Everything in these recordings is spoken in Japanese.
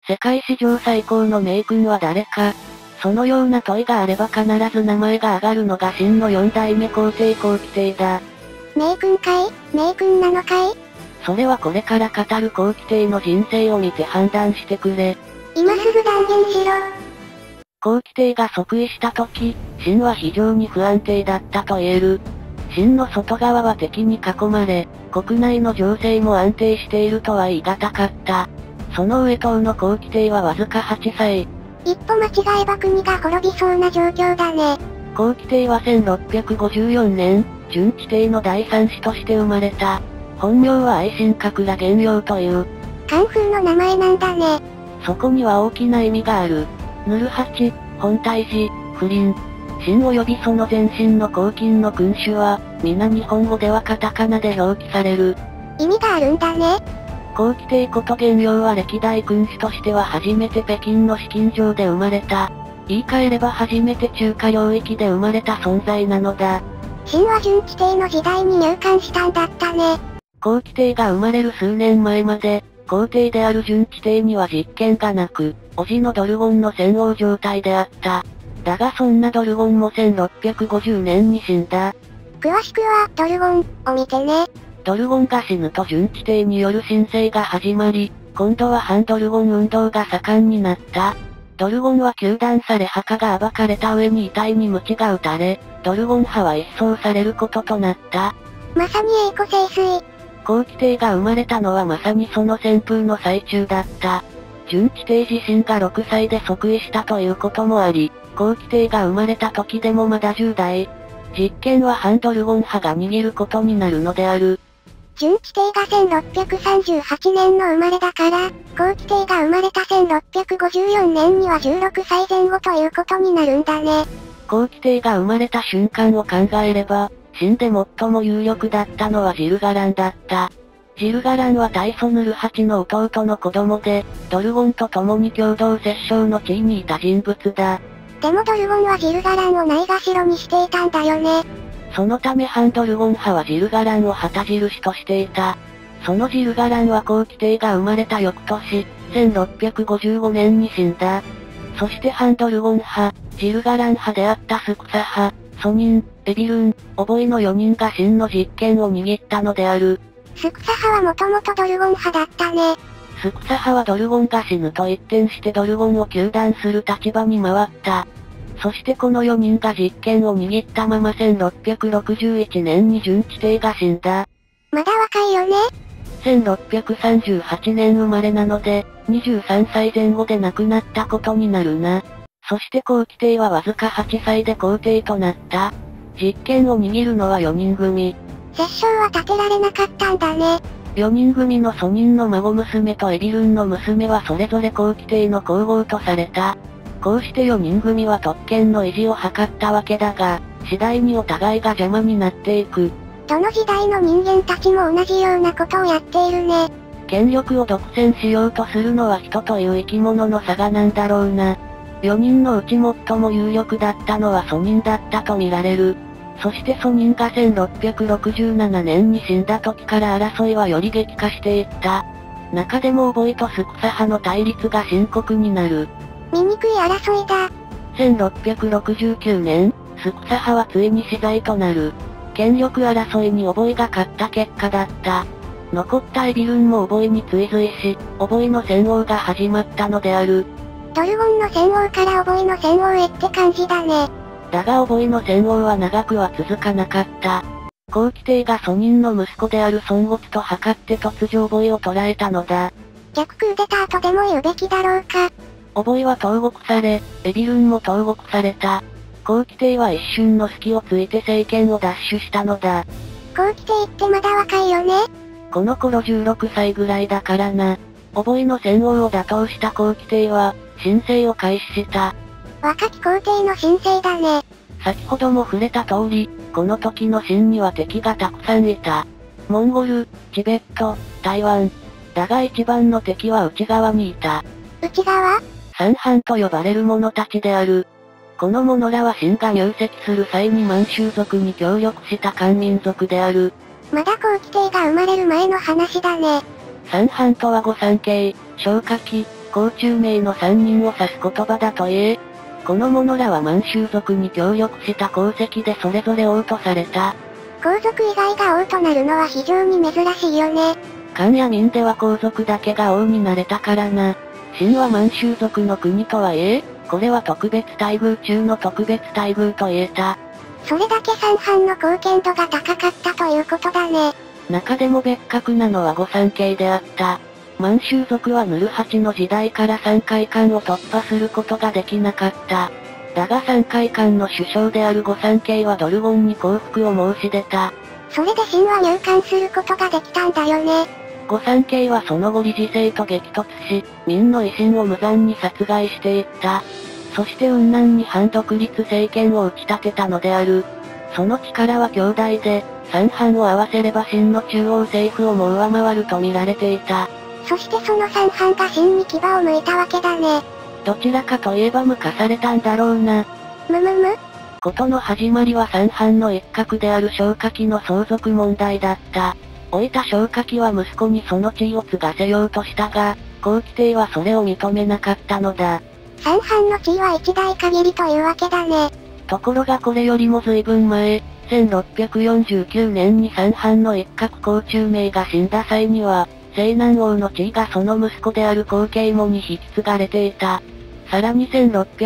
世界史上最高の名君は誰か。そのような問いがあれば必ず名前が挙がるのが秦の4代目皇帝皇輝帝だ。 名君かい？名君なのかい？ それはこれから語る皇輝帝の人生を見て判断してくれ。 今すぐ断言しろ。 皇輝帝が即位した時、秦は非常に不安定だったと言える。秦の外側は敵に囲まれ、国内の情勢も安定しているとは言い難かった。その上当の皇輝帝はわずか8歳。 一歩間違えば国が滅びそうな状況だね。 皇輝帝は1654年、順治帝の第三子として生まれた。本名は愛新覚羅玄陽という。 カンフーの名前なんだね。 そこには大きな意味がある。ヌルハチ、本体寺、不倫。秦及びその前身の黄金の君主は、皆日本語ではカタカナで表記される。 意味があるんだね。 皇輝帝こと玄陽は歴代君主としては初めて北京の紫禁城で生まれた。言い換えれば初めて中華領域で生まれた存在なのだ。 秦は順治帝の時代に入管したんだったね。 皇輝帝が生まれる数年前まで、皇帝である順治帝には実権がなく、叔父のドルゴンの専王状態であった。だがそんなドルゴンも1650年に死んだ。 詳しくは、ドルゴン、を見てね。 ドルゴンが死ぬと順治帝による新政が始まり、今度は反ドルゴン運動が盛んになった。ドルゴンは糾弾され墓が暴かれた上に遺体に鞭が打たれ、ドルゴン派は一掃されることとなった。 まさに栄枯盛衰。 皇輝帝が生まれたのはまさにその旋風の最中だった。順治帝自身が6歳で即位したということもあり、皇輝帝が生まれた時でもまだ10代。実権は反ドルゴン派が握ることになるのである。 順治帝が1638年の生まれだから、皇輝帝が生まれた1654年には16歳前後ということになるんだね。 皇輝帝が生まれた瞬間を考えれば、秦で最も有力だったのはジルガランだった。ジルガランは大祖ヌルハチの弟の子供で、ドルゴンと共に共同摂政の地位にいた人物だ。 でもドルゴンはジルガランをないがしろにしていたんだよね。 そのため反ドルゴン派はジルガランを旗印としていた。そのジルガランは皇輝帝が生まれた翌年、1655年に死んだ。そして反ドルゴン派、ジルガラン派であったスクサ派、ソニン、エビルン、オボイの4人が秦の実権を握ったのである。 スクサ派はもともとドルゴン派だったね。 スクサ派はドルゴンが死ぬと一転してドルゴンを糾弾する立場に回った。そしてこの4人が実権を握ったまま1661年に順治帝が死んだ。 まだ若いよね。 1638年生まれなので、23歳前後で亡くなったことになるな。そして皇輝帝はわずか8歳で皇帝となった。実権を握るのは4人組。 摂政は立てられなかったんだね。 4人組のソニンの孫娘とエビルンの娘はそれぞれ皇輝帝の皇后とされた。こうして4人組は特権の維持を図ったわけだが、次第にお互いが邪魔になっていく。 どの時代の人間たちも同じようなことをやっているね。 権力を独占しようとするのは人という生き物の差がなんだろうな。4人のうち最も有力だったのはソニンだったと見られる。そしてソニンが1667年に死んだ時から争いはより激化していった。中でもオボイとスクサ派の対立が深刻になる。 醜い争いだ。 1669年、スクサ派はついに死罪となる。権力争いにオボイが勝った結果だった。残ったエビルンもオボイに追随し、オボイの専王が始まったのである。 ドルゴンの専王からオボイの専王へって感じだね。 だがオボイの専王は長くは続かなかった。皇輝帝がソニンの息子である孫悟と図って突如オボイを捕らえたのだ。 逆クーデターとでも言うべきだろうか。 オボイは投獄され、エビルンも投獄された。皇輝帝は一瞬の隙をついて政権を奪取したのだ。 皇輝帝ってまだ若いよね。 この頃16歳ぐらいだからな。オボイの専王を打倒した皇輝帝は、新政を開始した。 若き皇帝の新政だね。 先ほども触れた通り、この時の秦には敵がたくさんいた。モンゴル、チベット、台湾。だが一番の敵は内側にいた。 内側？ 三藩と呼ばれる者たちである。この者らは秦が入籍する際に満州族に協力した漢民族である。 まだ皇輝帝が生まれる前の話だね。 三藩とは御三家、消火器、 甲虫名の3人を指す言葉だといえ、この者らは満州族に協力した功績でそれぞれ王とされた。 皇族以外が王となるのは非常に珍しいよね。 漢や明では皇族だけが王になれたからな。秦は満州族の国とはいえ、これは特別待遇中の特別待遇と言えた。 それだけ三藩の貢献度が高かったということだね。 中でも別格なのは御三家であった。満州族はヌルハチの時代から山海関を突破することができなかった。だが山海関の首相である御三家はドルゴンに降伏を申し出た。 それで秦は入関することができたんだよね。 御三家はその後理事制と激突し、明の維新を無残に殺害していった。そして雲南に反独立政権を打ち立てたのである。その力は強大で、三藩を合わせれば秦の中央政府をも上回ると見られていた。 そしてその三藩が秦に牙を向いたわけだね。 どちらかといえば向かされたんだろうな。ことの始まりは三藩の一角である蕭下騎の相続問題だった。老いた蕭下騎は息子にその地位を継がせようとしたが、皇輝帝はそれを認めなかったのだ。 三藩の地位は一代限りというわけだね。 ところがこれよりも随分前、1649年に三藩の一角甲虫名が死んだ際には、西南王の地位がその息子である皇継母に引き継がれていた。さらに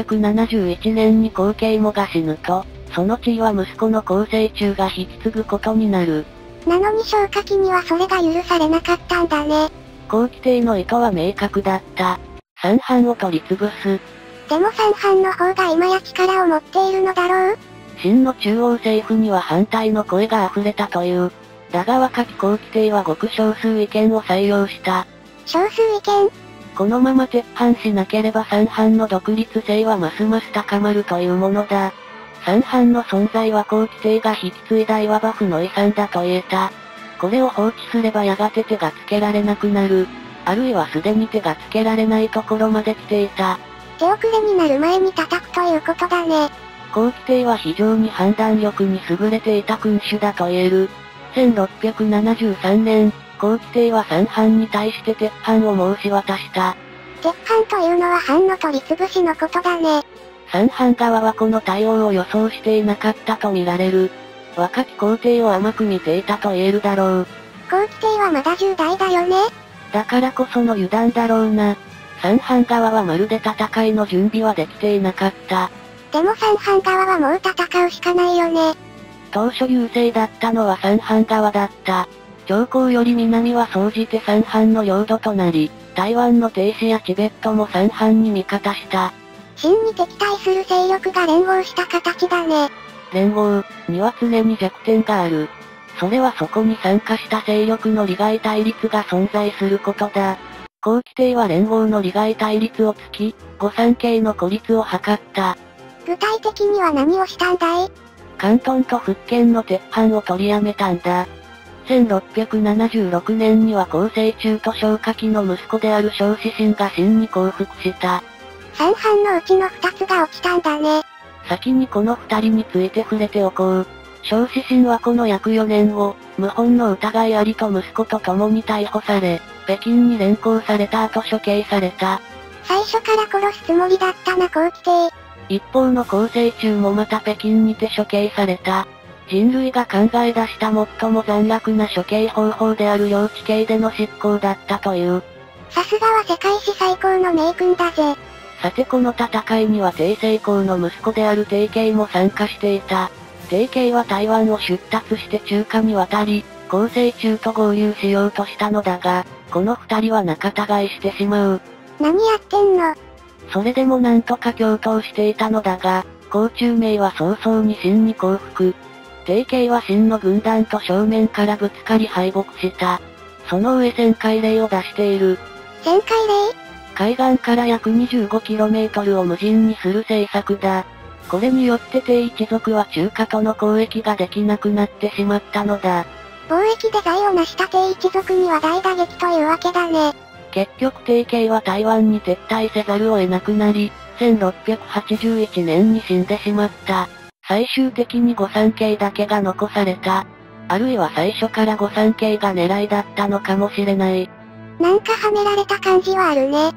1671年に皇継母が死ぬと、その地位は息子の皇成中が引き継ぐことになる。 なのに蕭下騎にはそれが許されなかったんだね。 皇輝帝の意図は明確だった。三藩を取り潰す。 でも三藩の方が今や力を持っているのだろう？ 秦の中央政府には反対の声が溢れたという。だが若き皇輝帝はごく少数意見を採用した。 少数意見？ このまま撤藩しなければ三藩の独立性はますます高まるというものだ。三藩の存在は皇輝帝が引き継いだいわば負の遺産だと言えた。これを放置すればやがて手がつけられなくなる。あるいはすでに手がつけられないところまで来ていた。 手遅れになる前に叩くということだね。 皇輝帝は非常に判断力に優れていた君主だと言える。1673年、皇輝帝は三藩に対して撤藩を申し渡した。 撤藩というのは藩の取り潰しのことだね。 三藩側はこの対応を予想していなかったと見られる。若き皇帝を甘く見ていたと言えるだろう。 皇輝帝はまだ10代だよね。 だからこその油断だろうな。三藩側はまるで戦いの準備はできていなかった。 でも三藩側はもう戦うしかないよね。 当初優勢だったのは三藩側だった。長江より南は総じて三藩の領土となり、台湾の帝師やチベットも三藩に味方した。 秦に敵対する勢力が連合した形だね。 連合には常に弱点がある。それはそこに参加した勢力の利害対立が存在することだ。皇輝帝は連合の利害対立を突き、御三家の孤立を図った。 具体的には何をしたんだい？ 広東と福建の撤藩を取りやめたんだ。1676年には皇成中と蕭下騎の息子である蕭子信が秦に降伏した。 三藩のうちの2つが落ちたんだね。 先にこの2人について触れておこう。蕭子信はこの約4年後、謀反の疑いありと息子と共に逮捕され、北京に連行された後処刑された。 最初から殺すつもりだったな皇輝帝。 一方の皇成中もまた北京にて処刑された。人類が考え出した最も残虐な処刑方法である幼稚刑での執行だったという。 さすがは世界史最高の名君だぜ。 さてこの戦いには帝成功の息子である帝慶も参加していた。帝慶は台湾を出立して中華に渡り、皇成中と合流しようとしたのだが、この二人は仲違いしてしまう。 何やってんの？ それでもなんとか共闘していたのだが、甲虫名は早々に秦に降伏。帝慶は秦の軍団と正面からぶつかり敗北した。その上旋回令を出している。 旋回令？ 海岸から約 25km を無人にする政策だ。これによって帝一族は中華との交易ができなくなってしまったのだ。 貿易で財を成した帝一族には大打撃というわけだね。 結局帝慶は台湾に撤退せざるを得なくなり、1681年に死んでしまった。最終的に御三家だけが残された。あるいは最初から御三家が狙いだったのかもしれない。 なんかはめられた感じはあるね。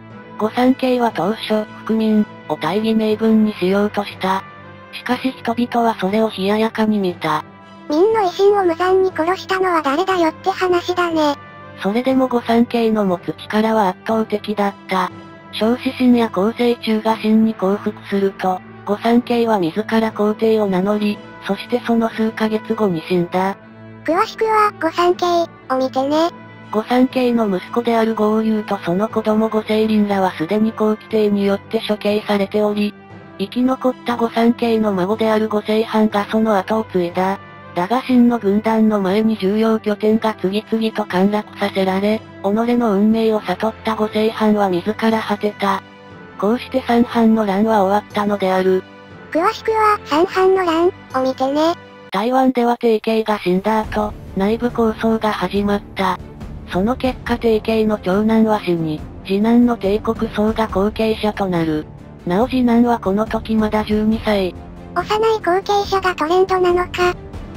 御三家は当初、福民を大義名分にしようとした。しかし人々はそれを冷ややかに見た。 民の威信を無残に殺したのは誰だよって話だね。 それでも御三家の持つ力は圧倒的だった。彰子神や公正中が神に降伏すると、御三家は自ら皇帝を名乗り、そしてその数ヶ月後に死んだ。 詳しくは、御三家を見てね。 御三家の息子である豪遊とその子供御成林らはすでに皇輝帝によって処刑されており、生き残った御三家の孫である御成藩がその後を継いだ。だが秦の軍団の前に重要拠点が次々と陥落させられ、己の運命を悟った御成藩は自ら果てた。こうして三藩の乱は終わったのである。 詳しくは三藩の乱を見てね。 台湾では帝慶が死んだ後、内部抗争が始まった。その結果帝慶の長男は死に、次男の帝国宗が後継者となる。なお次男はこの時まだ12歳。 幼い後継者がトレンドなのか。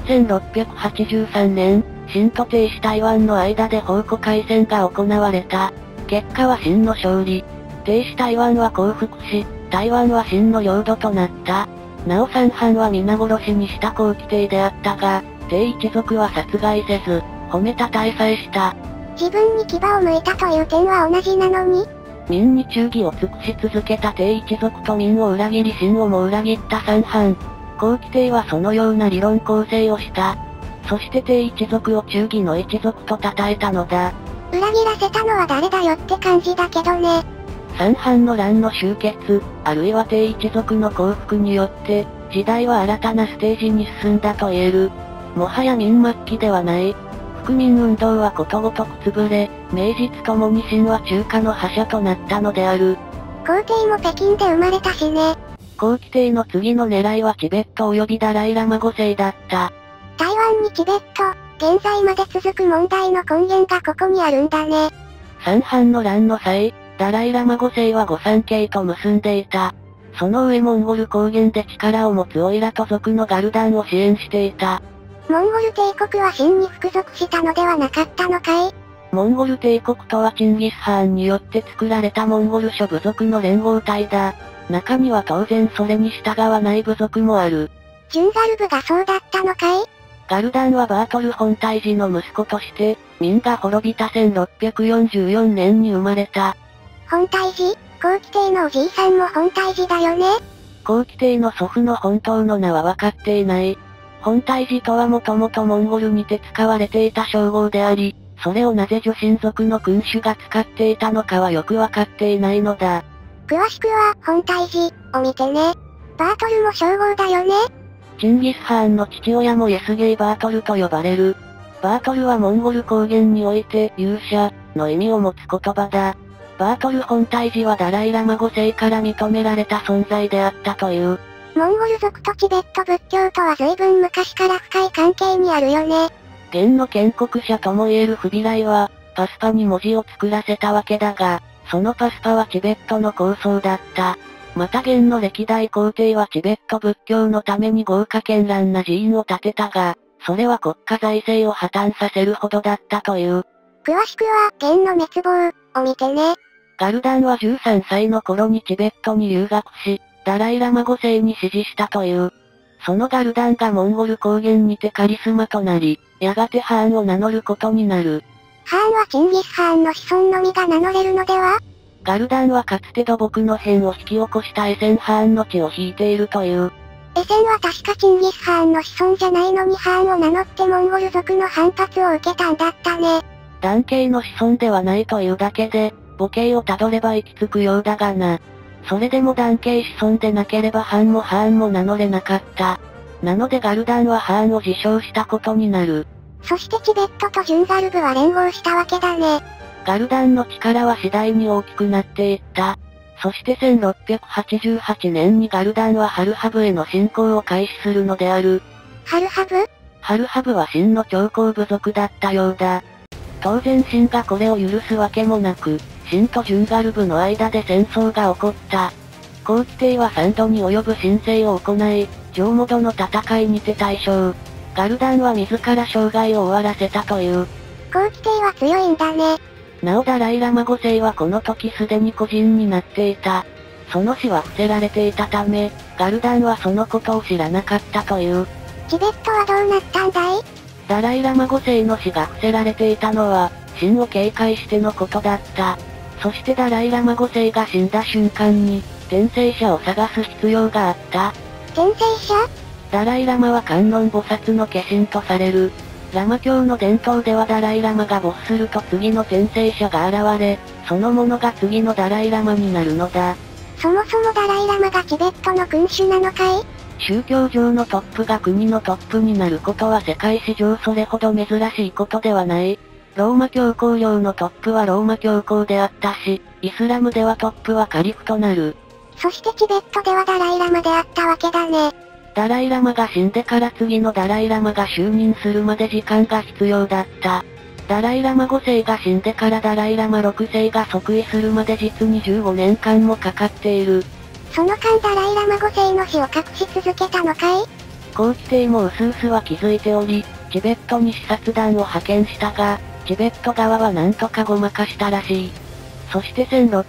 1683年、秦と帝師台湾の間で宝庫海戦が行われた。結果は秦の勝利。帝師台湾は降伏し、台湾は秦の領土となった。なお三藩は皆殺しにした皇輝帝であったが、帝一族は殺害せず、褒めたたえさえした。 自分に牙を向いたという点は同じなのに？ 民に忠義を尽くし続けた帝一族と民を裏切り秦をも裏切った三藩。皇輝帝はそのような理論構成をした。そして帝一族を忠義の一族と称えたのだ。 裏切らせたのは誰だよって感じだけどね。 三藩の乱の終結、あるいは帝一族の降伏によって、時代は新たなステージに進んだと言える。もはや民末期ではない。福民運動はことごとく潰れ、名実ともに秦は中華の覇者となったのである。 皇帝も北京で生まれたしね。 皇輝帝の次の狙いはチベット及びダライラマ5世だった。 台湾にチベット、現在まで続く問題の根源がここにあるんだね。 三藩の乱の際、ダライラマ5世は御三家と結んでいた。その上モンゴル高原で力を持つオイラと族のガルダンを支援していた。 モンゴル帝国は秦に服属したのではなかったのかい？ モンゴル帝国とはチンギス・ハーンによって作られたモンゴル諸部族の連合体だ。中には当然それに従わない部族もある。 ジュンガルブがそうだったのかい？ ガルダンはバートル本体寺の息子として、民が滅びた1644年に生まれた。 本体寺？皇輝帝のおじいさんも本体寺だよね？ 皇輝帝の祖父の本当の名は分かっていない。本体寺とはもともとモンゴルにて使われていた称号であり、それをなぜ女神族の君主が使っていたのかはよく分かっていないのだ。 詳しくは、本体寺を見てね。バートルも称号だよね？ チンギス・ハーンの父親もイエスゲイ・バートルと呼ばれる。バートルはモンゴル高原において勇者の意味を持つ言葉だ。バートル本体寺はダライラマ5世から認められた存在であったという。 モンゴル族とチベット仏教とは随分昔から深い関係にあるよね。 元の建国者ともいえるフビライは、パスパに文字を作らせたわけだが、そのパスパはチベットの構想だった。また元の歴代皇帝はチベット仏教のために豪華絢爛な寺院を建てたが、それは国家財政を破綻させるほどだったという。 詳しくは、元の滅亡を見てね。 ガルダンは13歳の頃にチベットに留学し、ダライラマ5世に支持したという。そのガルダンがモンゴル高原にてカリスマとなり、やがてハーンを名乗ることになる。 ハーンはチンギス・ハーンの子孫のみが名乗れるのでは？ ガルダンはかつて土木の変を引き起こしたエセン・ハーンの血を引いているという。 エセンは確かチンギス・ハーンの子孫じゃないのにハーンを名乗ってモンゴル族の反発を受けたんだったね。 男系の子孫ではないというだけで、母系をたどれば行き着くようだがな。それでも男系子孫でなければハンもハーンも名乗れなかった。なのでガルダンはハーンを自称したことになる。 そしてチベットとジュンガルブは連合したわけだね。 ガルダンの力は次第に大きくなっていった。そして1688年にガルダンはハルハブへの侵攻を開始するのである。 ハルハブ？ ハルハブは秦の超高部族だったようだ。当然秦がこれを許すわけもなく、秦とジュンガルブの間で戦争が起こった。皇輝帝は3度に及ぶ申請を行い、ジョーモドの戦いにて大勝。ガルダンは自ら生涯を終わらせたという。 皇輝帝は強いんだね。 なおダライラマ5世はこの時すでに個人になっていた。その死は伏せられていたため、ガルダンはそのことを知らなかったという。 チベットはどうなったんだい？ ダライラマ5世の死が伏せられていたのは、死を警戒してのことだった。そしてダライラマ5世が死んだ瞬間に、転生者を探す必要があった。 転生者？ ダライラマは観音菩薩の化身とされる。ラマ教の伝統ではダライラマが没すると次の転生者が現れ、そのものが次のダライラマになるのだ。 そもそもダライラマがチベットの君主なのかい？ 宗教上のトップが国のトップになることは世界史上それほど珍しいことではない。ローマ教皇領のトップはローマ教皇であったし、イスラムではトップはカリフとなる。 そしてチベットではダライラマであったわけだね。 ダライラマが死んでから次のダライラマが就任するまで時間が必要だった。ダライラマ5世が死んでからダライラマ6世が即位するまで実に15年間もかかっている。 その間ダライラマ5世の死を隠し続けたのかい？ 皇輝帝も薄々は気づいており、チベットに視察団を派遣したが、チベット側はなんとかごまかしたらしい。そして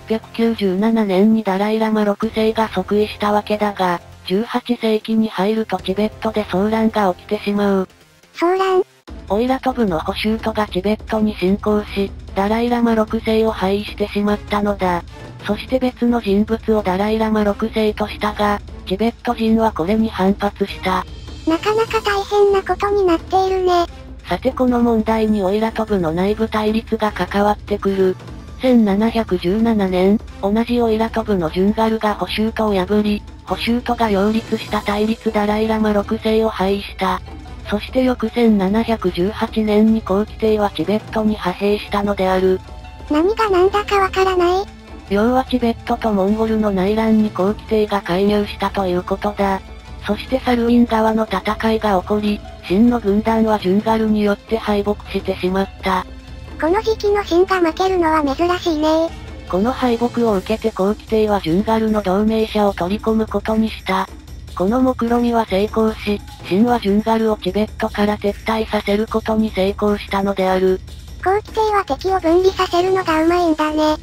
1697年にダライラマ6世が即位したわけだが、18世紀に入るとチベットで騒乱が起きてしまう。 騒乱？ オイラトブのホシュートがチベットに侵攻し、ダライラマ6世を廃位してしまったのだ。そして別の人物をダライラマ6世としたが、チベット人はこれに反発した。 なかなか大変なことになっているね。 さてこの問題にオイラトブの内部対立が関わってくる。1717年、同じオイラトブのジュンガルがホシュートを破り、ホシュートが擁立した対立ダライラマ6世を廃位した。そして翌1718年に皇輝帝はチベットに派兵したのである。 何が何だかわからない。 要はチベットとモンゴルの内乱に皇輝帝が介入したということだ。そしてサルウィン川の戦いが起こり、秦の軍団はジュンガルによって敗北してしまった。 この時期の秦が負けるのは珍しいね。 この敗北を受けて皇輝帝はジュンガルの同盟者を取り込むことにした。この目論見は成功し、秦はジュンガルをチベットから撤退させることに成功したのである。 皇輝帝は敵を分離させるのがうまいんだね。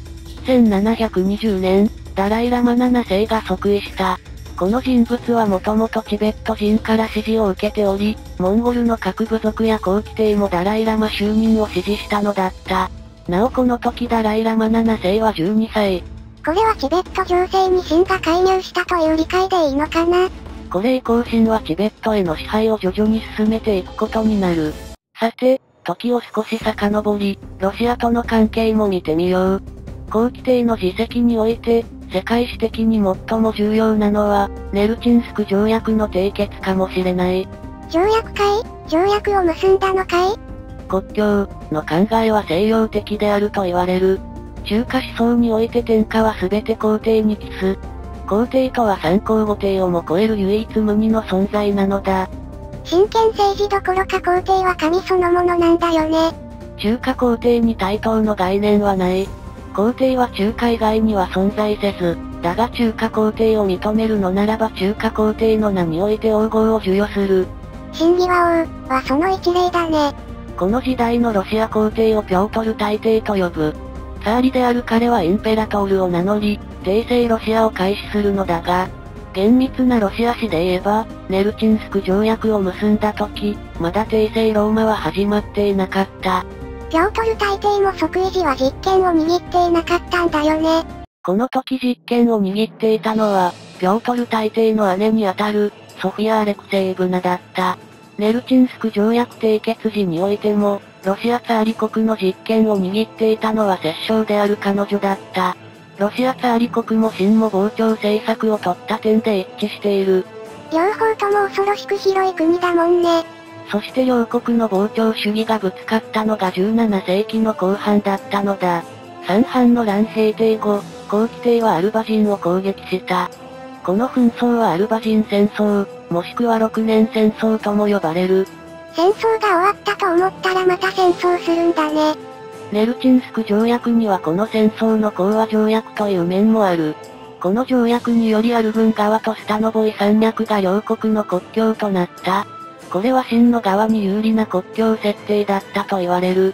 1720年、ダライラマ7世が即位した。この人物はもともとチベット人から支持を受けており、モンゴルの各部族や皇輝帝もダライラマ就任を支持したのだった。なおこの時ダライラマ7世は12歳。 これはチベット情勢に秦が介入したという理解でいいのかな？ これ以降秦はチベットへの支配を徐々に進めていくことになる。さて、時を少し遡り、ロシアとの関係も見てみよう。皇輝帝の実績において、世界史的に最も重要なのは、ネルチンスク条約の締結かもしれない。 条約かい？条約を結んだのかい？ 国境の考えは西洋的であると言われる。中華思想において天下は全て皇帝に帰す。皇帝とは三皇五帝をも超える唯一無二の存在なのだ。 真剣政治どころか皇帝は神そのものなんだよね。 中華皇帝に対等の概念はない。皇帝は中華以外には存在せず、だが中華皇帝を認めるのならば中華皇帝の名において王号を授与する。 真偽は王はその一例だね。 この時代のロシア皇帝をピョートル大帝と呼ぶ。ツァーリである彼はインペラトールを名乗り、帝政ロシアを開始するのだが、厳密なロシア史で言えば、ネルチンスク条約を結んだ時、まだ帝政ローマは始まっていなかった。 ピョートル大帝も即位時は実権を握っていなかったんだよね。 この時実権を握っていたのは、ピョートル大帝の姉にあたる、ソフィア・アレクセイブナだった。ネルチンスク条約締結時においても、ロシアツァーリ国の実権を握っていたのは摂政である彼女だった。ロシアツァーリ国も秦も膨張政策を取った点で一致している。 両方とも恐ろしく広い国だもんね。 そして両国の膨張主義がぶつかったのが17世紀の後半だったのだ。三藩の乱平定後、皇輝帝はアルバ人を攻撃した。この紛争はアルバ人戦争、もしくは6年戦争とも呼ばれる。 戦争が終わったと思ったらまた戦争するんだね。 ネルチンスク条約にはこの戦争の講和条約という面もある。この条約によりアルブン川とスタノボイ山脈が両国の国境となった。これは秦の側に有利な国境設定だったと言われる。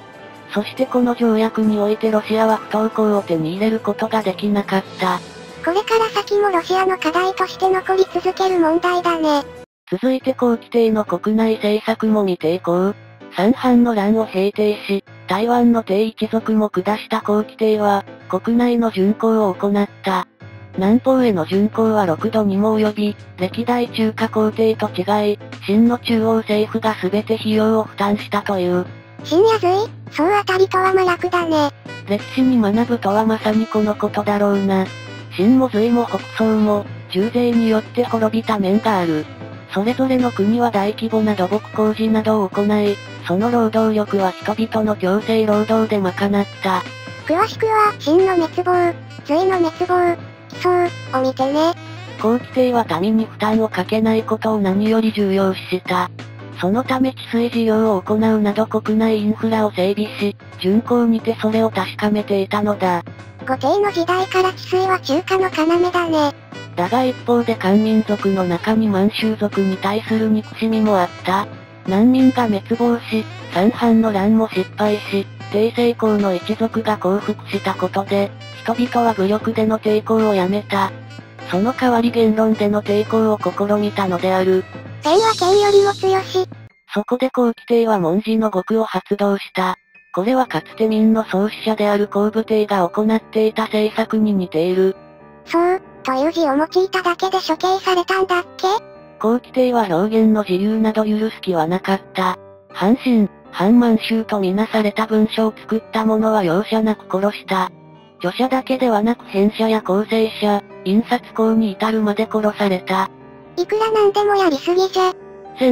そしてこの条約においてロシアは不凍港を手に入れることができなかった。 これから先もロシアの課題として残り続ける問題だね。 続いて皇輝帝の国内政策も見ていこう。三藩の乱を平定し、台湾の帝一族も下した皇輝帝は、国内の巡航を行った。南方への巡航は6度にも及び、歴代中華皇帝と違い、清の中央政府が全て費用を負担したという。 清や隋、宋あたりとは真逆だね。 歴史に学ぶとはまさにこのことだろうな。清も隋も北宋も、重税によって滅びた面がある。それぞれの国は大規模な土木工事などを行い、その労働力は人々の強制労働で賄った。 詳しくは、清の滅亡、隋の滅亡、起草を見てね。 皇輝帝は民に負担をかけないことを何より重要視した。そのため治水事業を行うなど国内インフラを整備し、巡航にてそれを確かめていたのだ。 後帝の時代から治水は中華の要だね。 だが一方で漢民族の中に満州族に対する憎しみもあった。難民が滅亡し、三藩の乱も失敗し、帝政公の一族が降伏したことで、人々は武力での抵抗をやめた。その代わり言論での抵抗を試みたのである。 剣は剣よりも強し。 そこで皇輝帝は文字の獄を発動した。これはかつて明の創始者である皇武帝が行っていた政策に似ている。 そう、という字を用いただけで処刑されたんだっけ？ 皇輝帝は表現の自由など許す気はなかった。反清、反満州とみなされた文書を作った者は容赦なく殺した。著者だけではなく編者や構成者、印刷工に至るまで殺された。 いくらなんでもやりすぎじゃ。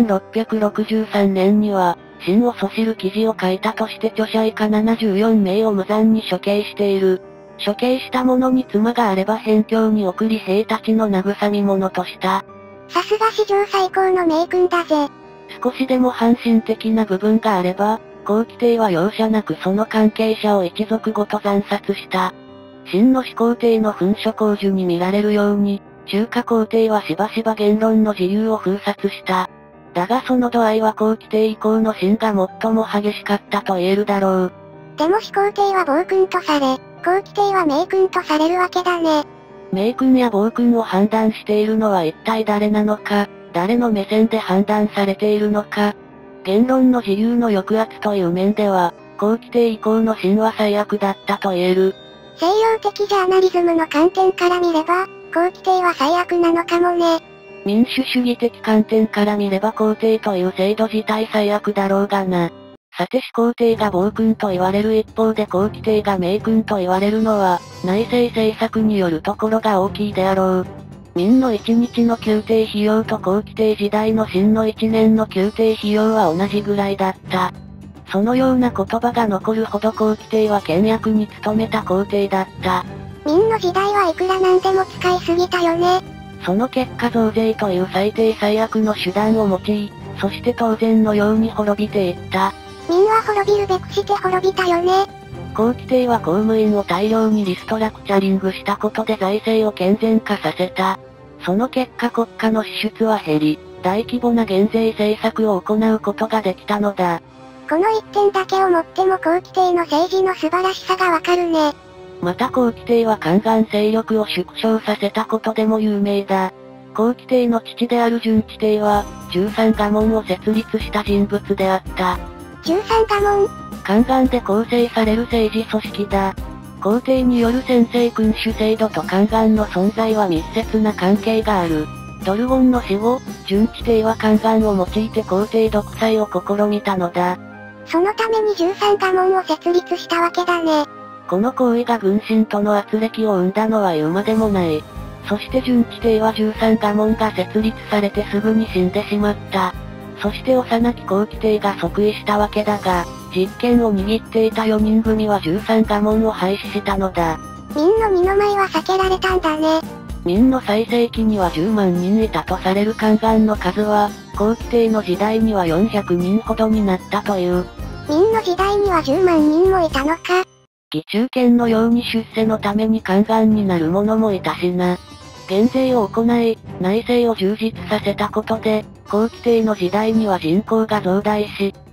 1663年には、清をそしる記事を書いたとして著者以下74名を無残に処刑している。処刑した者に妻があれば辺境に送り兵たちの慰み者とした。 さすが史上最高の名君だぜ。 少しでも反清的な部分があれば、皇輝帝は容赦なくその関係者を一族ごと惨殺した。清の始皇帝の焚書工授に見られるように、中華皇帝はしばしば言論の自由を封殺した。だがその度合いは皇輝帝以降の清が最も激しかったと言えるだろう。 でも始皇帝は暴君とされ、皇輝帝は明君とされるわけだね。 明君や暴君を判断しているのは一体誰なのか、誰の目線で判断されているのか。言論の自由の抑圧という面では、皇輝帝以降の清は最悪だったと言える。 西洋的ジャーナリズムの観点から見れば、皇輝帝は最悪なのかもね。 民主主義的観点から見れば皇帝という制度自体最悪だろうがな。さて始皇帝が暴君と言われる一方で皇輝帝が明君と言われるのは、内政政策によるところが大きいであろう。明の1日の宮廷費用と皇輝帝時代の清の1年の宮廷費用は同じぐらいだった。そのような言葉が残るほど皇輝帝は倹約に努めた皇帝だった。 明の時代はいくらなんでも使いすぎたよね。 その結果増税という最低最悪の手段を用い、そして当然のように滅びていった。 明は滅びるべくして滅びたよね。 皇輝帝は公務員を大量にリストラクチャリングしたことで財政を健全化させた。その結果国家の支出は減り、大規模な減税政策を行うことができたのだ。 この一点だけをもっても皇輝帝の政治の素晴らしさがわかるね。 また皇輝帝は宦官勢力を縮小させたことでも有名だ。皇輝帝の父である順治帝は、13賀門を設立した人物であった。 13賀門？ 宦官で構成される政治組織だ。皇帝による専制君主制度と宦官の存在は密接な関係がある。ドルゴンの死後、順治帝は宦官を用いて皇帝独裁を試みたのだ。 そのために13賀門を設立したわけだね。 この行為が軍神との圧力を生んだのは言うまでもない。そして順治帝は13賀門が設立されてすぐに死んでしまった。そして幼き皇輝帝が即位したわけだが、実権を握っていた4人組は13賀門を廃止したのだ。 明の二の舞は避けられたんだね。 明の最盛期には10万人いたとされる宦官の数は、皇輝帝の時代には400人ほどになったという。 明の時代には10万人もいたのか。 義中堅のように出世のために宦官になる者もいたしな。減税を行い、内政を充実させたことで、皇輝帝の時代には人口が増大し、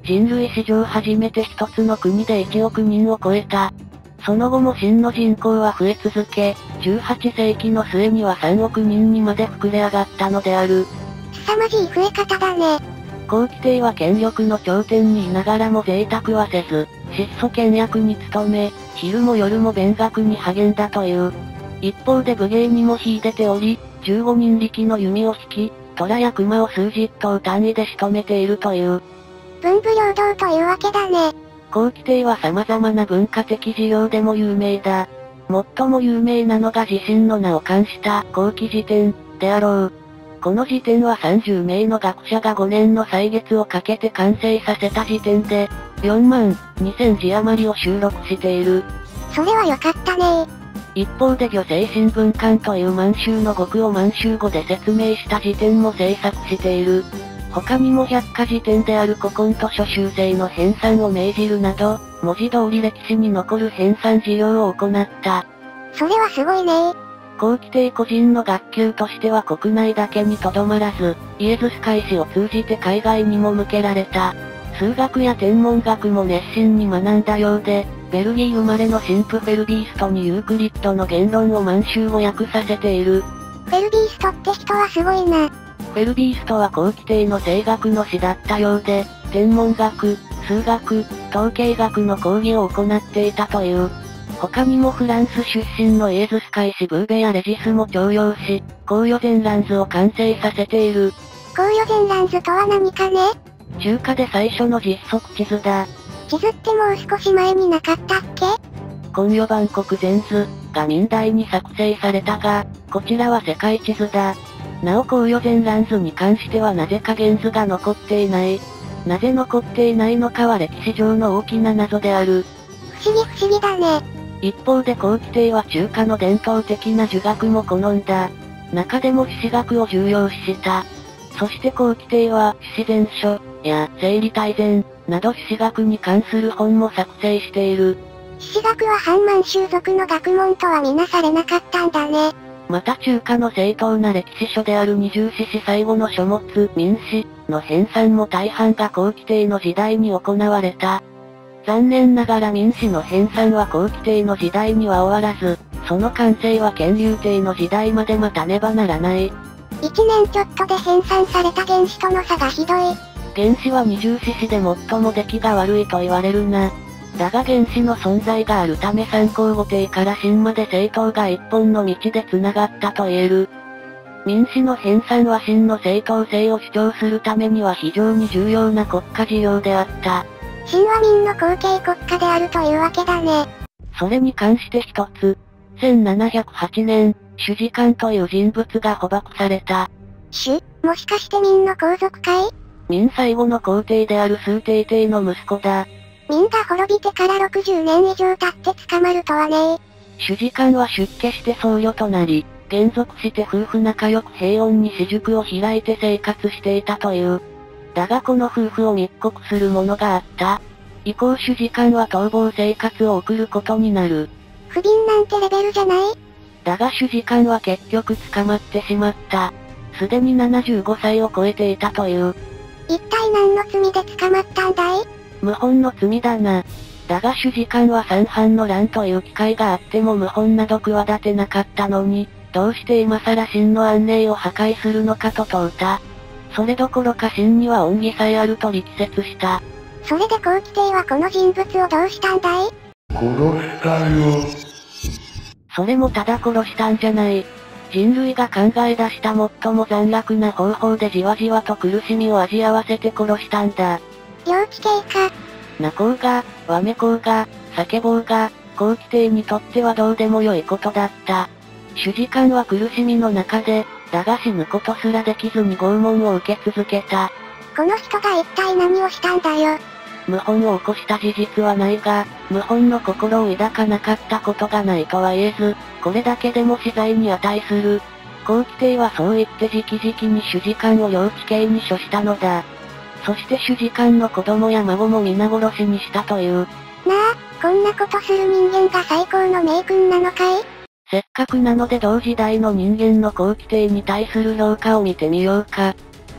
人類史上初めて一つの国で1億人を超えた。その後も真の人口は増え続け、18世紀の末には3億人にまで膨れ上がったのである。 凄まじい増え方だね。 皇輝帝は権力の頂点にいながらも贅沢はせず、質素倹約に努め、昼も夜も勉学に励んだという。一方で武芸にも秀でており、15人力の弓を引き、虎や熊を数十頭単位で仕留めているという。 文武両道というわけだね。 皇輝帝は様々な文化的事業でも有名だ。最も有名なのが自身の名を冠した皇輝辞典であろう。この辞典は30名の学者が5年の歳月をかけて完成させた辞典で、4万2000字余りを収録している。 それは良かったね。 一方で御成新聞館という満州の語句を満州語で説明した辞典も制作している。他にも百科事典である古今図書修正の編纂を命じるなど、文字通り歴史に残る編纂事業を行った。 それはすごいね。 皇輝帝個人の学級としては国内だけにとどまらず、イエズス会誌を通じて海外にも向けられた。数学や天文学も熱心に学んだようで、ベルギー生まれの神父フェルビーストにユークリッドの言論を満州語訳させている。 フェルビーストって人はすごいな。 フェルビーストは皇輝帝の声楽の師だったようで、天文学、数学、統計学の講義を行っていたという。他にもフランス出身のイエズス会士ブーベやレジスも重用し、紅葉禅覧図を完成させている。 紅葉禅覧図とは何かね？ 中華で最初の実測地図だ。 地図ってもう少し前になかったっけ？ 今世万国全図が明代に作成されたが、こちらは世界地図だ。なお紅葉禅覧図に関してはなぜか原図が残っていない。なぜ残っていないのかは歴史上の大きな謎である。 不思議だね。 一方で皇輝帝は中華の伝統的な儒学も好んだ。中でも史学を重要視した。そして皇輝帝は、史前書や整理大全など史学に関する本も作成している。 史学は反満州族の学問とはみなされなかったんだね。 また中華の正当な歴史書である二十四史最後の書物、民史の編纂も大半が皇輝帝の時代に行われた。残念ながら民史の編纂は皇輝帝の時代には終わらず、その完成は乾隆帝の時代まで待たねばならない。 1年ちょっとで編纂された原史との差がひどい。 原史は二十四史で最も出来が悪いと言われるな。だが原史の存在があるため三皇五帝から秦まで正統が一本の道で繋がったと言える。民史の編纂は秦の正統性を主張するためには非常に重要な国家事業であった。 秦は民の後継国家であるというわけだね。 それに関して一つ、1708年、朱時間という人物が捕獲された。 朱？もしかして民の皇族かい？ 民最後の皇帝である崇帝帝の息子だ。 民が滅びてから60年以上経って捕まるとはね。 朱時間は出家して僧侶となり、還俗して夫婦仲良く平穏に私塾を開いて生活していたという。だがこの夫婦を密告するものがあった。以降朱時間は逃亡生活を送ることになる。 不憫なんてレベルじゃない？ だが朱時間は結局捕まってしまった。すでに75歳を超えていたという。 一体何の罪で捕まったんだい？ 謀反の罪だな。だが朱時間は三藩の乱という機会があっても謀反など企てなかったのに、どうして今更秦の安寧を破壊するのかと問うた。それどころか秦には恩義さえあると力説した。 それで皇輝帝はこの人物をどうしたんだい？ 殺したよ。 それもただ殺したんじゃない。人類が考え出した最も残虐な方法でじわじわと苦しみを味わわせて殺したんだ。 猟奇刑か。 なこうが、わめこうが、叫ぼうが、皇輝帝にとってはどうでもよいことだった。朱時間は苦しみの中で、だが死ぬことすらできずに拷問を受け続けた。 この人が一体何をしたんだよ。 謀反を起こした事実はないが、謀反の心を抱かなかったことがないとは言えず、これだけでも死罪に値する。皇輝帝はそう言って直々に朱時間を領地刑に処したのだ。そして朱時間の子供や孫も皆殺しにしたという。 なあ、こんなことする人間が最高の名君なのかい？ せっかくなので同時代の人間の皇輝帝に対する評価を見てみようか。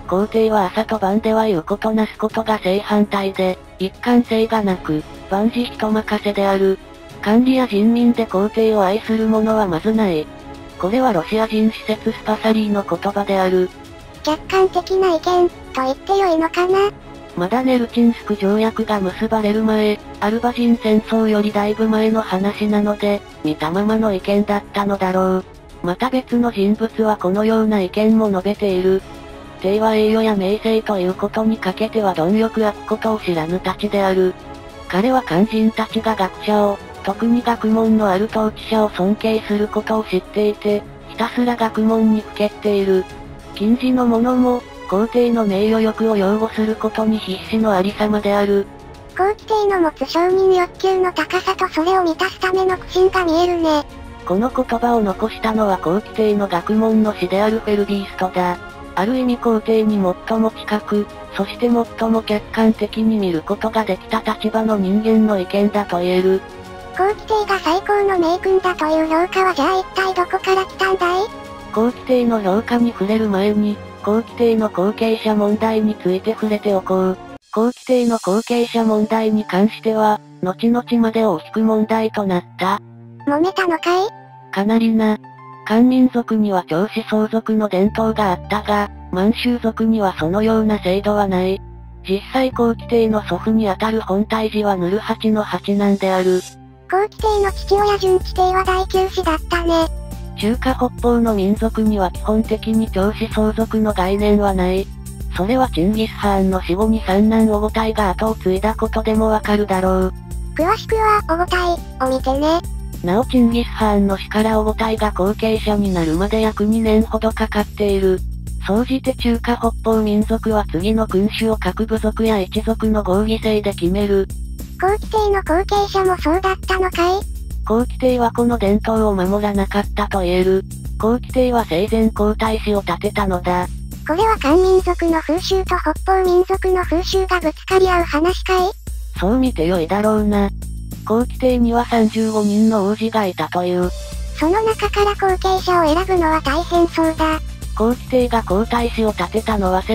皇帝は朝と晩では言うことなすことが正反対で、一貫性がなく、万事人任せである。管理や人民で皇帝を愛する者はまずない。これはロシア人施設スパサリーの言葉である。 客観的な意見、と言ってよいのかな？ まだネルチンスク条約が結ばれる前、アルバジン戦争よりだいぶ前の話なので、見たままの意見だったのだろう。また別の人物はこのような意見も述べている。帝は栄誉や名声ということにかけては貪欲あくことを知らぬたちである。彼は肝心たちが学者を、特に学問のある統治者を尊敬することを知っていて、ひたすら学問にふけっている。近似の者も、皇帝の名誉欲を擁護することに必死のありさまである。 皇輝帝の持つ承認欲求の高さとそれを満たすための苦心が見えるね。 この言葉を残したのは皇輝帝の学問の師であるフェルディーストだ。ある意味皇帝に最も近く、そして最も客観的に見ることができた立場の人間の意見だと言える。 皇輝帝が最高の名君だという評価はじゃあ一体どこから来たんだい？ 皇輝帝の評価に触れる前に、皇輝帝の後継者問題について触れておこう。皇輝帝の後継者問題に関しては、後々まで大きく問題となった。 揉めたのかい？ かなりな。漢民族には長子相続の伝統があったが、満州族にはそのような制度はない。実際皇輝帝の祖父にあたる本体寺はヌルハチの八男である。 皇輝帝の父親順治帝は大急子だったね。 中華北方の民族には基本的に長子相続の概念はない。それはチンギス・ハーンの死後に三男オゴタイが後を継いだことでもわかるだろう。 詳しくは、オゴタイを見てね。 なおチンギス・ハーンの死からオゴタイが後継者になるまで約2年ほどかかっている。総じて中華北方民族は次の君主を各部族や一族の合議制で決める。 皇輝帝の後継者もそうだったのかい？ 皇輝帝はこの伝統を守らなかったと言える。皇輝帝は生前皇太子を立てたのだ。 これは漢民族の風習と北方民族の風習がぶつかり合う話かい？ そう見てよいだろうな。皇輝帝には35人の王子がいたという。 その中から後継者を選ぶのは大変そうだ。 皇輝帝が皇太子を立てたのは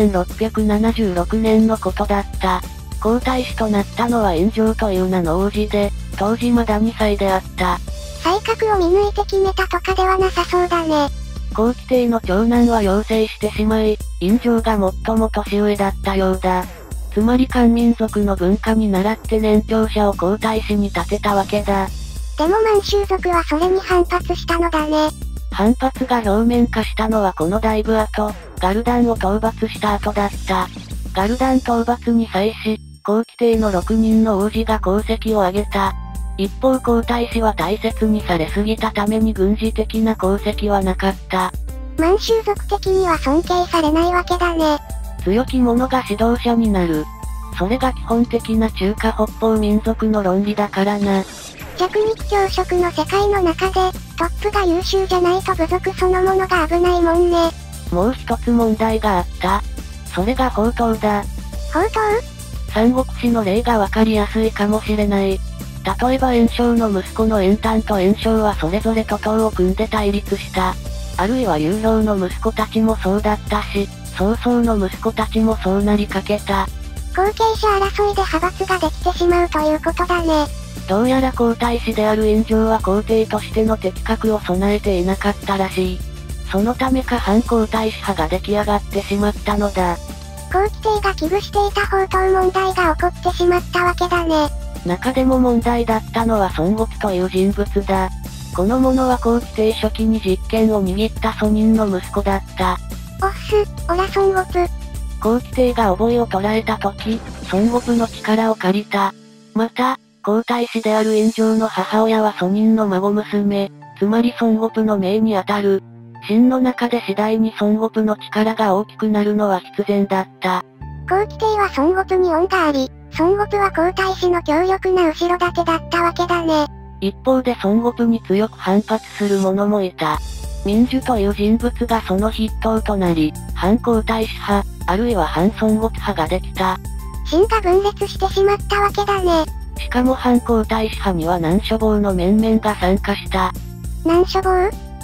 1676年のことだった。皇太子となったのは炎上という名の王子で、当時まだ2歳であった。 才覚を見抜いて決めたとかではなさそうだね。 皇輝帝の長男は陽性してしまい、炎上が最も年上だったようだ。つまり漢民族の文化に倣って年長者を皇太子に立てたわけだ。 でも満州族はそれに反発したのだね。 反発が表面化したのはこのだいぶ後、ガルダンを討伐した後だった。ガルダン討伐に際し、皇輝帝の6人の王子が功績を挙げた。一方皇太子は大切にされすぎたために軍事的な功績はなかった。 満州族的には尊敬されないわけだね。 強き者が指導者になる。それが基本的な中華北方民族の論理だからな。 弱肉強食の世界の中で、トップが優秀じゃないと部族そのものが危ないもんね。 もう一つ問題があった。それが宝刀だ。 宝刀？ 三国志の例がわかりやすいかもしれない。例えば袁紹の息子の袁譚と袁紹はそれぞれ徒党を組んで対立した。あるいは劉氷の息子たちもそうだったし、曹操の息子たちもそうなりかけた。 後継者争いで派閥ができてしまうということだね。 どうやら皇太子である炎上は皇帝としての適格を備えていなかったらしい。そのためか反皇太子派が出来上がってしまったのだ。 皇輝帝が危惧していた宝刀問題が起こってしまったわけだね。 中でも問題だったのは孫悟空という人物だ。この者は皇輝帝初期に実権を握った祖人の息子だった。 おっす、おら孫悟空。 皇輝帝が覚えを捉えた時、孫悟空の力を借りた。また、皇太子である炎上の母親は祖人の孫娘、つまり孫悟空の姪にあたる。秦の中で次第に孫悟空の力が大きくなるのは必然だった。 皇輝帝は孫悟空に恩があり、孫悟空は皇太子の強力な後ろ盾だったわけだね。 一方で孫悟空に強く反発する者もいた。民樹という人物がその筆頭となり、反皇太子派、あるいは反孫悟空派ができた。 秦が分裂してしまったわけだね。 しかも反皇太子派には南書房の面々が参加した。 南書房？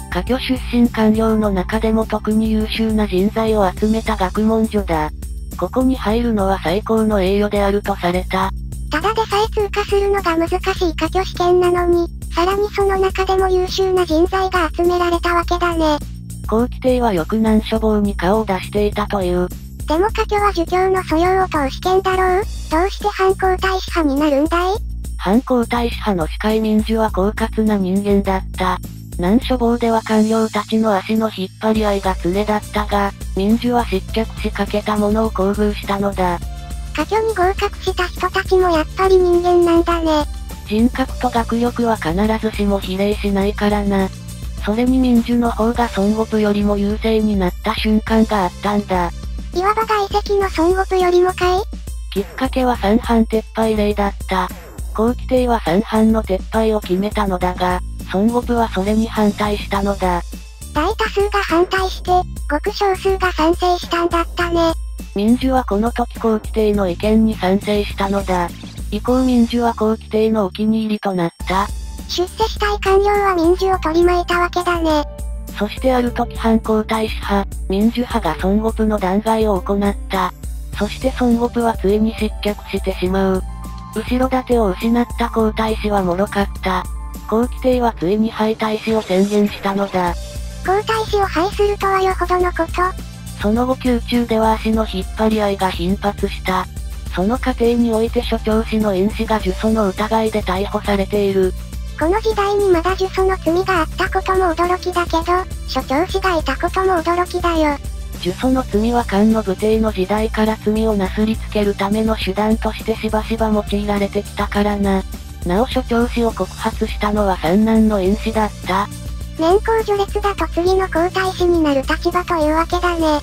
科挙出身官僚の中でも特に優秀な人材を集めた学問所だ。ここに入るのは最高の栄誉であるとされた。 ただでさえ通過するのが難しい科挙試験なのに、さらにその中でも優秀な人材が集められたわけだね。 後期帝は翼難処方に顔を出していたという。 でも科挙は儒教の素養を問う試験だろう？どうして反皇太子派になるんだい？ 反皇太子派の司会民樹は狡猾な人間だった。難処方では官僚たちの足の引っ張り合いが常だったが、民樹は失脚しかけたものを厚遇したのだ。 科挙に合格した人たちもやっぱり人間なんだね。 人格と学力は必ずしも比例しないからな。それに民樹の方が孫悟空よりも優勢になった瞬間があったんだ。 いわば外籍の孫悟空よりもかい？ きっかけは三藩撤廃令だった。後期帝は三藩の撤廃を決めたのだが、孫悟空はそれに反対したのだ。 大多数が反対して、ごく少数が賛成したんだったね。 民樹はこの時後期帝の意見に賛成したのだ。以降民樹は後期帝のお気に入りとなった。 出世したい官僚は民樹を取り巻いたわけだね。 そしてある時反皇太子派、民樹派が孫悟空の弾劾を行った。そして孫悟空はついに失脚してしまう。後ろ盾を失った皇太子は脆かった。後期帝はついに廃太子を宣言したのだ。 皇太子を廃するとはよほどのこと。 その後宮中では足の引っ張り合いが頻発した。その過程において諸教師の院士が呪詛の疑いで逮捕されている。 この時代にまだ呪詛の罪があったことも驚きだけど、諸教師がいたことも驚きだよ。 呪詛の罪は漢の武帝の時代から罪をなすりつけるための手段としてしばしば用いられてきたからな。なお諸教師を告発したのは三男の院士だった。 年功序列だと次の皇太子になる立場というわけだね。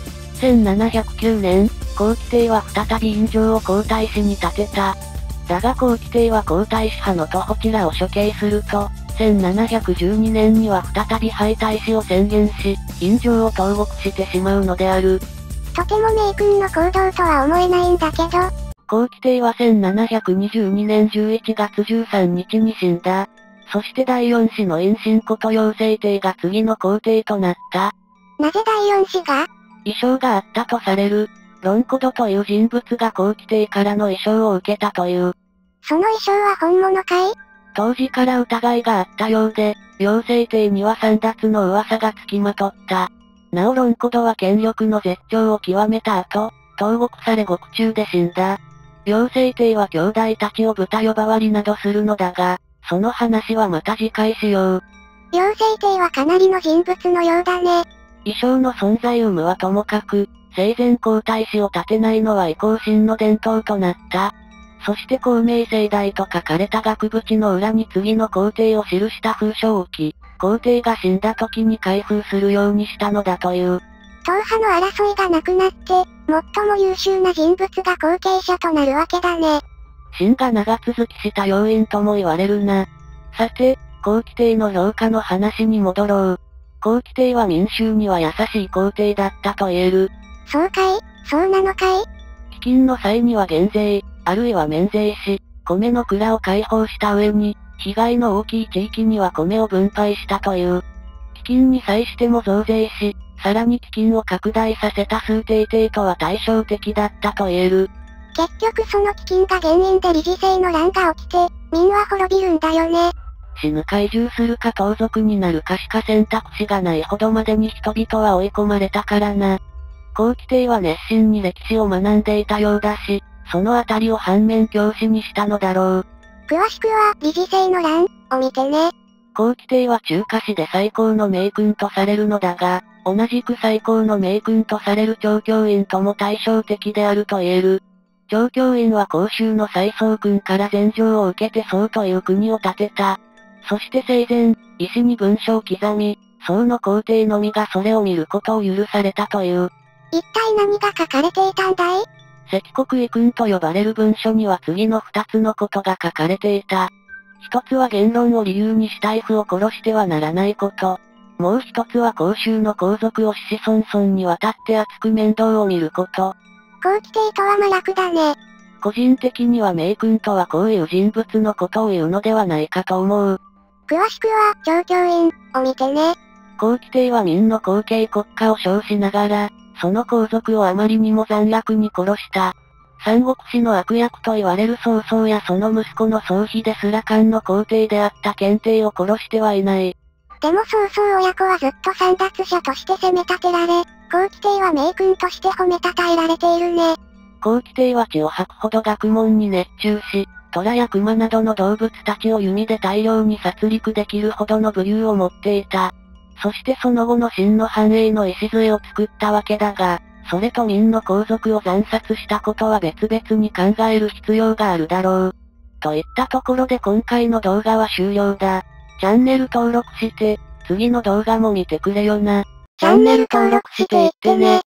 1709年、後期帝は再び院長を皇太子に立てた。だが後期帝は皇太子派の徒歩らを処刑すると、1712年には再び廃太子を宣言し、院長を投獄してしまうのである。 とても名君の行動とは思えないんだけど。 後期帝は1722年11月13日に死んだ。そして第四子の院臣こと陽成帝が次の皇帝となった。 なぜ第四子が？ 遺書があったとされる。論古土という人物が後期帝からの遺書を受けたという。 その遺書は本物かい？ 当時から疑いがあったようで、陽成帝には簒奪の噂がつきまとった。なお論古土は権力の絶頂を極めた後、投獄され獄中で死んだ。陽成帝は兄弟たちを豚呼ばわりなどするのだが、その話はまた次回しよう。 陽成帝はかなりの人物のようだね。 遺書の存在有無はともかく、生前皇太子を立てないのは以降秦の伝統となった。そして孔明聖代と書かれた額縁の裏に次の皇帝を記した封書を置き、皇帝が死んだ時に開封するようにしたのだという。 党派の争いがなくなって、最も優秀な人物が後継者となるわけだね。 秦が長続きした要因とも言われるな。さて、後期帝の評価の話に戻ろう。後期帝は民衆には優しい皇帝だったと言える。 そうかい？そうなのかい？ 飢饉の際には減税、あるいは免税し、米の蔵を開放した上に、被害の大きい地域には米を分配したという。飢饉に際しても増税し、さらに飢饉を拡大させた数帝帝とは対照的だったと言える。 結局その飢饉が原因で理事制の乱が起きて、民は滅びるんだよね。 死ぬか移住するか盗賊になるかしか選択肢がないほどまでに人々は追い込まれたからな。後期帝は熱心に歴史を学んでいたようだし、そのあたりを反面教師にしたのだろう。 詳しくは、理事制の乱を見てね。 後期帝は中華史で最高の名君とされるのだが、同じく最高の名君とされる張教院とも対照的であると言える。張教院は甲州の蔡宗君から禅譲を受けて宋という国を建てた。そして生前、石に文書を刻み、宋の皇帝のみがそれを見ることを許されたという。 一体何が書かれていたんだい？ 赤国遺訓と呼ばれる文書には次の二つのことが書かれていた。一つは言論を理由にした夫を殺してはならないこと。もう一つは甲州の皇族を子々孫々にわたって厚く面倒を見ること。 後期帝とは真逆だね。 個人的には名君とはこういう人物のことを言うのではないかと思う。 詳しくは、張教院を見てね。 皇輝帝は明の後継国家を称しながら、その皇族をあまりにも残虐に殺した。三国志の悪役と言われる曹操やその息子の曹丕ですら漢の皇帝であった建帝を殺してはいない。 でも曹操親子はずっと簒奪者として責め立てられ、皇輝帝は名君として褒めたたえられているね。 皇輝帝は血を吐くほど学問に熱中し、虎や熊などの動物たちを弓で大量に殺戮できるほどの武勇を持っていた。そしてその後の秦の繁栄の礎を作ったわけだが、それと明の皇族を惨殺したことは別々に考える必要があるだろう。といったところで今回の動画は終了だ。チャンネル登録して、次の動画も見てくれよな。 チャンネル登録していってね。